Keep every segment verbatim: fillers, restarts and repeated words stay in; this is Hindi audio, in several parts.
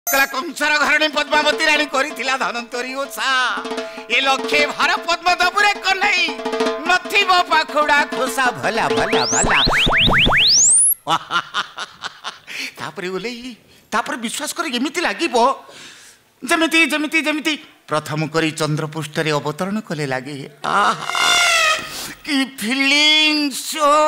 कंसर घरणी पद्मावती रानी करिथिला धनंतरी ओछा ए लखे भार पद्म दबुरे कन्हई नथिबो पाखुडा खोसा भला भला भला तापरे ओलेई तापरे विश्वास कर एमिति लागिबो जमिति जमिति जमिति प्रथम करी चंद्रपृष्ठ रे अवतरण कले लागे की फीलिंग्स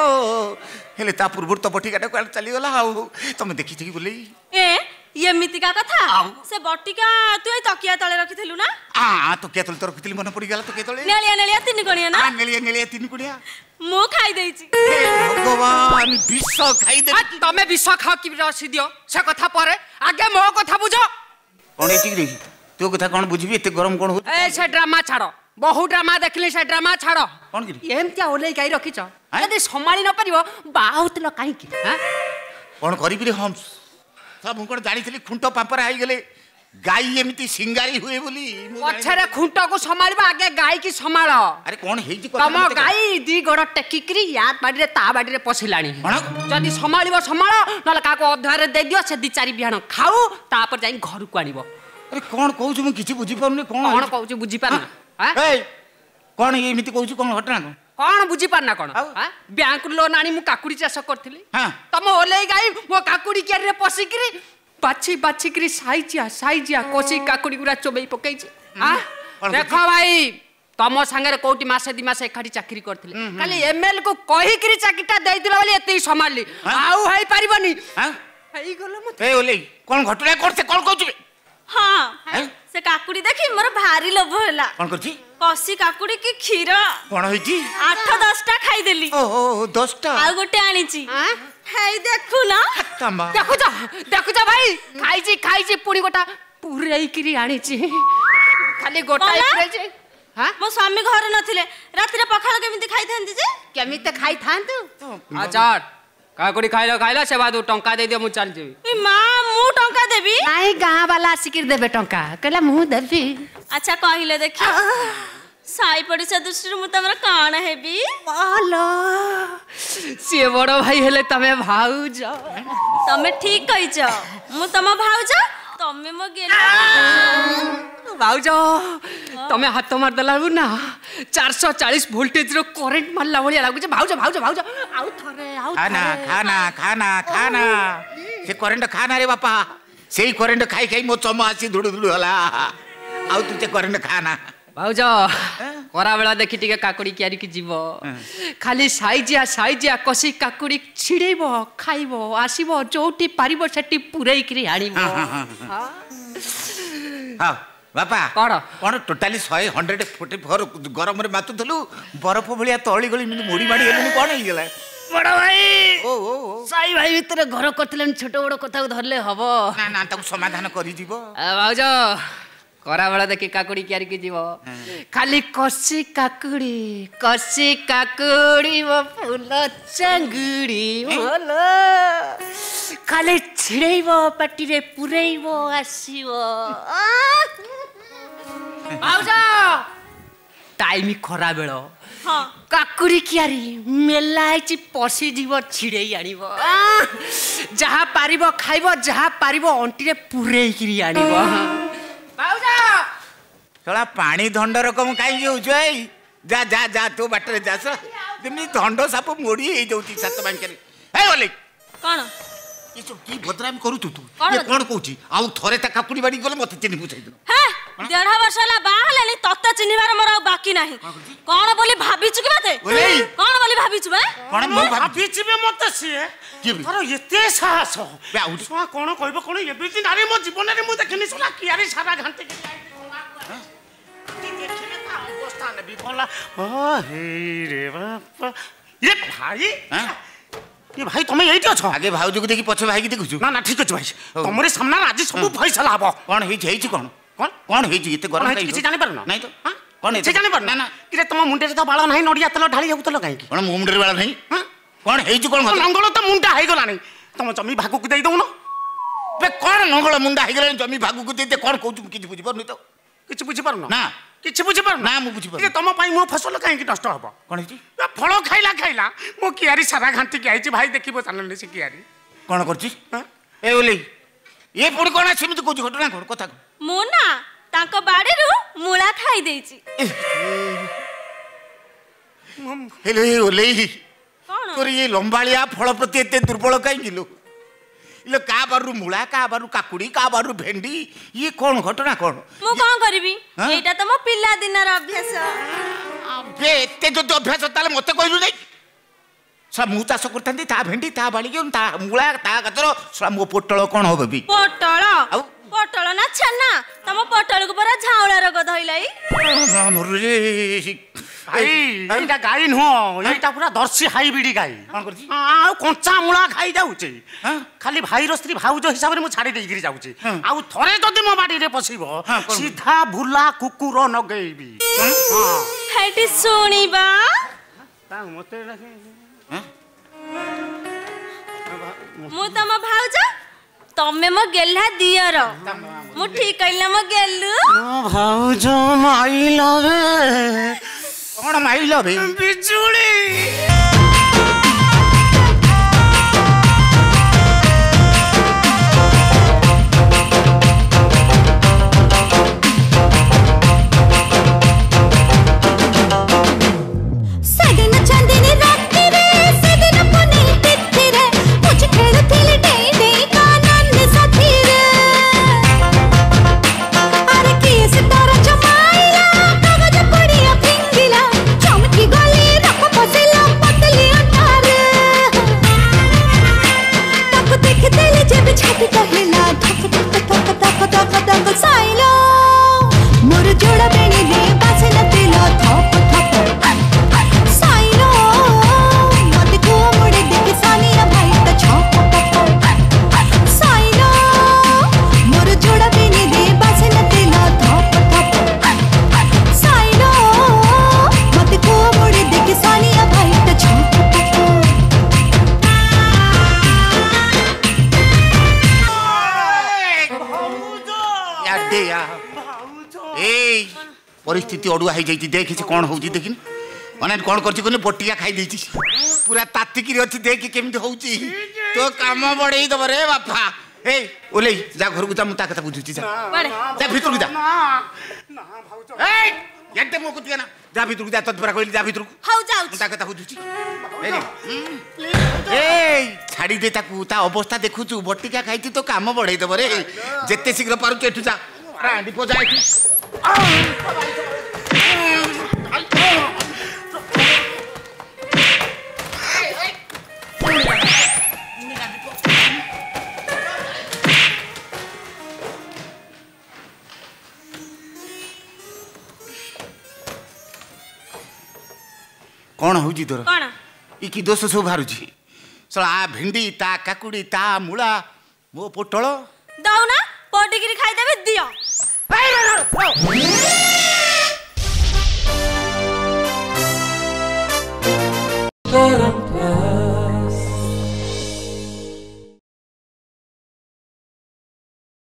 हेले ता पूर्व तो बटिकाटा को चली गला आउ तुम देखि छी बोले ए ये मितिका कथा से बटिका तू ए तकिया तळे रखिथिलु ना हां तकिया तळे तो रखिथिलि मन पड़ी गेला तकिया तळे नेलिया नेलिया तीन कोणिया ना नेलिया नेलिया तीन कोणिया मु खाई देछि भगवान विष खाई दे तमे विष खा कि रसी दियो से कथा परे आगे मो कथा बुझो कोन एठी रे तू कथा कोन बुझबी एते गरम कोन हो ए से ड्रामा छाड़ो बहु ड्रामा देखली से ड्रामा छाड़ो कोन गिरी एमतिया ओले गाई रखिछ यदि संभाली न परिबो बाहुतलो काई कि हां कोन करिबी रे हम सब कोन जानिथिली खुंटो पापरा आइ गेले गाई एमिति सिंगारी हुए बोली पछरे खुंटो को संभालबा आगे गाई की संभालो अरे कोन हेजी कथा तम गाई दी गड़ टेकिकरी या बाडी रे ता बाडी रे पसिलाणी जदी संभालिबो संभालो नले का को अधारे दे दियो से दी चारि बिहान खाऊ तापर जाई घर को आनिबो अरे कोन कहू छु म किछि बुझी पाउनी कोन कोन कहू छु बुझी पाना हां ए कोन एमिति कहू छु कोन घटना कौन बुझी पारना कौन बैंक लोन आनी मु काकुड़ी चाष करथिली हां तम ओले गाई मो काकुड़ी केरे पसिकरी बाछी बाछीकरी साइजिया साइजिया कोसी काकुड़ी गुरा चोबई पकई छी हां देखो भाई तम संगे कोटी मासे दी मासे एखाडी चाकरी करथिली खाली एमएल को कहि करी चाकीटा देइ दिलो बोली एते संभालली आउ होई परिबनी हां हेई गलो मते ए ओले कोन घटना करते कोन कहू छु हां से काकुड़ी देखि मोर भारी लोभ होला कोन करछि कसी काकुड़ी की खीर कोन होइची आठ दस टा खाई देली ओहो दस टा आ गोटे आनी छी हेई देखु ना तमा देखु जा देखु जा भाई खाई छी खाई छी पुणी गोटा पुरई करी आनी छी खाली गोटा पुरई छी हां मो स्वामी घर नथिले राति रे पखाल केमिति खाई थांती जे केमिति खाई थांतु अच्छा काकुड़ी खाइलो खाइलो से बाद टंका दे दियो मु चल जेबी ए मां मु टंका देबी नाही गां वाला सिकिर देबे टंका कहला मु देबी अच्छा कहिले देखि साई पड़िसा दृष्टि मु तमरा कान हेबी मालो से बड़ो भाई हेले तमे भाउज तमे ठीक कहिछ मु तम भाउज तमे मो गेला भाउज तमे हाथ मार दला ना चार सौ चालीस वोल्टेज रो करंट मारला भलिया लागु छ भाउज भाउज भाउज आउ थरे आउ खाना खाना खाना खाना से करंट खाना रे बापा सेही करंट खाई खाई मो चम आसी धुडु धुडु हला आउ तुते करंट खाना भाउज करा बेला देखि टिके काकुड़ी क्यारी की जीव खाली साइजिया साइजिया कसी काकुड़ी छिड़ेबो खाइबो आसीबो जोटी पारिबो सेटी पुरई करी आनिबो हां हां बापा कौन कौन टोटाली शहे हंड्रेड फोर्टी फोर गरम रे मातुलु बरफ भलिया तळी गली मुड़ी माड़ी गेलु कोन हे गेला बड़ा भाई ओ ओ साई भाई भीतर घर करथिले छोट बड़ कथा धरले हबो ना ना ताको समाधान करि दिबो भाउज करा बेला देखि काकुड़ी क्यारी की जीव खाली कसी काकुड़ी कसी काकुड़ी वो फूल चंगुड़ी बोलो खाली छिड़ेबो पाटी रे पुरेइबो आसीबो भाउजा टाइम खरा बेलो हां काकुड़ी क्यारी मेलाइची पसी जीव छिड़ेई आनिबो जहा पारिबो खाइबो जहा पारिबो अंटी रे पुरेई किरी आनिबो भाउजा थोड़ा पानी धंड रकम काई हो जाई जा जा जा तू बाटरे जा तुमनी धंड साप मोड़ी हे जाउती सात बैंकरे ए ओले कोन ये सब की बदनाम करू तू तू ये कोन कहूची आउ थरे ता काकुड़ी बाड़ी गले मते चिन्ह पुछै दो हैं डेढ़ वर्ष ला बाहलेनी तत्ता चिन्हिबार मोर बाकी नाही कोन बोली भाबिछु कि मते ओले कोन बोली भाबिछु बे कोन मो भाबिछु बे मते सिए तोर एते साहस बे आउ सुआ कोन कहबो कोन एबे दिन अरे मो जीवन रे मु देखिनि सुला कि अरे सारा घंटे के देखिने ता अवस्था ने बिफला ओ हे रे बाप ये भाई हैं ये भाई तुम यही अछ आगे भाउज को देखि पछ भाई की देखुछु ना ना ठीक अछि भाई तुमरे सामने आज सब फैसला हबो कोन हेछि हेछि कोन कोन कोन हेछि एते गरम किछि जानि परना नहीं तो हां कोन हेछि जानि परना ना कि तुम मुंडे रे तो बाळ नाही नडिया तेल ढाली जाउतलो काई की कोन मुंडे रे बाळ नाही हां कोन हेछि कोन नंगल तो मुंडा हेइ गलानी तुम जमी भागु को देई दउनो बे कोन नंगल मुंडा हेइ गलानी जमी भागु को देते कोन कहू किछि बुझि परनी तो किछि बुझि परना ना किछि बुझि परना ना मु बुझि पर कि तुम पई मो फसल काई की नष्ट हबो कोन हेछि फल खाइला खाइला मो कियारी सारा घांटी के आइछि भाई देखिबो चैनल से कियारी कोन करछि ए ओले ये पुणी कौन सेमती कौच घटना कौन कथा मु ना तांको बाड़ीरू मूला खाई देइची हेलो ये ओलेई कौन तोर ये लंबालिया फल प्रति एते दुर्बल काई गिलो इलो का बारु मूला का बारु काकुड़ी का बारु भेंडी ये कौन घटना कौन मु कौन करबी एटा तो मो पिल्ला दिनर अभ्यास अबे एते जो अभ्यास ताले मते कहलु नै सा मु चाष करथांती ता भेंडी ता बाली ता मूला ता गतर सा मो पोटल कौन होबे बी पोटल पोटल ना छन्ना तम पोटल को परा झावला रोग धइलाई मरुरे भाई एटा गाई नुह एटा पूरा दर्शी हाइब्रिड गाई कौन करछि आ कंचा मूला खाई जाउचे खाली भाई रो स्त्री भाउज हिसाब रे मु छाडी देई गिरी जाउचे आ थरे जदी मो बाडी रे पसिबो सीधा भुला कुकुर नगेबी हेटी सुनिबा ता मते मु तम भाउज तमे मो गेल्हा दियर मु ठीक कइला मो गेलु ओ भाउज माइला रे कौन माइल बे बिजुली परिस्थिति अड़ुआ हो जाती देख कौन हो देखिन मैंने कौन कर बटिया खाई देती पूरा तातिकी अच्छी देख केमती हो तो काम बढ़े दब रे बापा ए ओले जा घर को जा मुझे कथा बुझुची जा जा भीतर को जा ए एते मो कुतिया ना जा भीतर को जा तत परा कहली जा भीतर को हाउ जाउ मुझे कथा बुझुची ए छाड़ी दे ताकू ता अवस्था देखुचु बटिका खाईती तो काम बढ़े दब रे जेते शीघ्र पारुच एठु जा रांडी पो जा एठु कौन होजी तोर कौन ई की दोष सब बाहरुची सला भिंडी ता काकुड़ी ता मूला मो पोटल दाउ ना पोटिगिरी खाई देबे दियो Pero